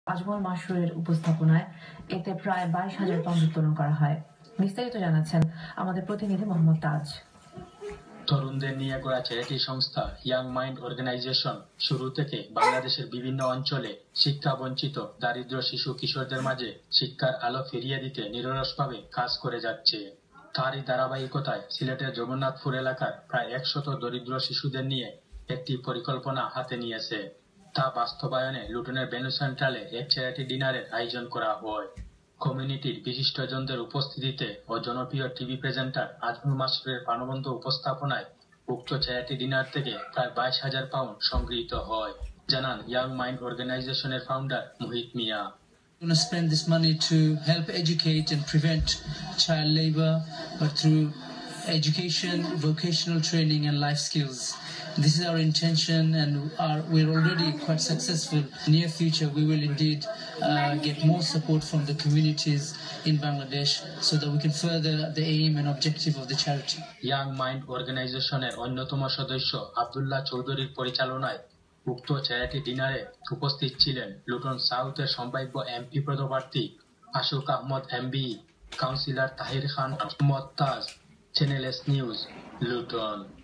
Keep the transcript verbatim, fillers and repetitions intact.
আজমল মাসরুরের উপস্থাপনায় এতে প্রায় বাইশ হাজার পাউন্ড উত্তোলন করা হয়। বিস্তারিত জানাচ্ছেন আমাদের প্রতিনিধি মোহাম্মদ তাজ। তরুণদের নিয়ে গড়া চ্যারিটি সংস্থা ইয়াং মাইন্ড অর্গানাইজেশন শুরু থেকে বাংলাদেশের বিভিন্ন অঞ্চলে শিক্ষা বঞ্চিত দারিদ্র শিশু কিশোরদের মাঝে শিক্ষার আলো ফিরিয়ে দিতে নিরলসভাবে কাজ করে যাচ্ছে। তারই ধারাবাহিকতায় সিলেটের জগন্নাথপুর এলাকার প্রায় একশত দরিদ্র শিশুদের নিয়ে একটি পরিকল্পনা হাতে নিয়েছে। তা বাস্তবায়নে লুটনের ভেন্যু সেন্ট্রালে এক চ্যারিটি ডিনারের আয়োজন করা হয়। কমিউনিটির বিশিষ্টজনদের উপস্থিতিতে ও জনপ্রিয় টিভি প্রেজেন্টার আজমল মাসরুরের প্রাণবন্ত উপস্থাপনায় উক্ত চ্যারিটি ডিনার থেকে প্রায় বাইশ হাজার পাউন্ড সংগৃহীত হয়, জানান ইয়াং মাইন্ড অর্গানাইজেশনের founder Mohit Miah. We're going to spend this money to help educate and prevent child labor, but through education, vocational training and life skills. This is our intention, and our, we're already quite successful. In the near future, we will indeed uh, get more support from the communities in Bangladesh so that we can further the aim and objective of the charity. Young Mind অর্গানাইজেশনের অন্যতম সদস্য আব্দুল্লাহ চৌধুরীর পরিচালনায় উক্ত charity ডিনারে উপস্থিত ছিলেন Luton সাউথের সম্ভাব্য এমপি পদপ্রার্থী Ashuk Ahmed MBE, councillor Tahir Khan, Mohammad Taj, channel S news, Luton.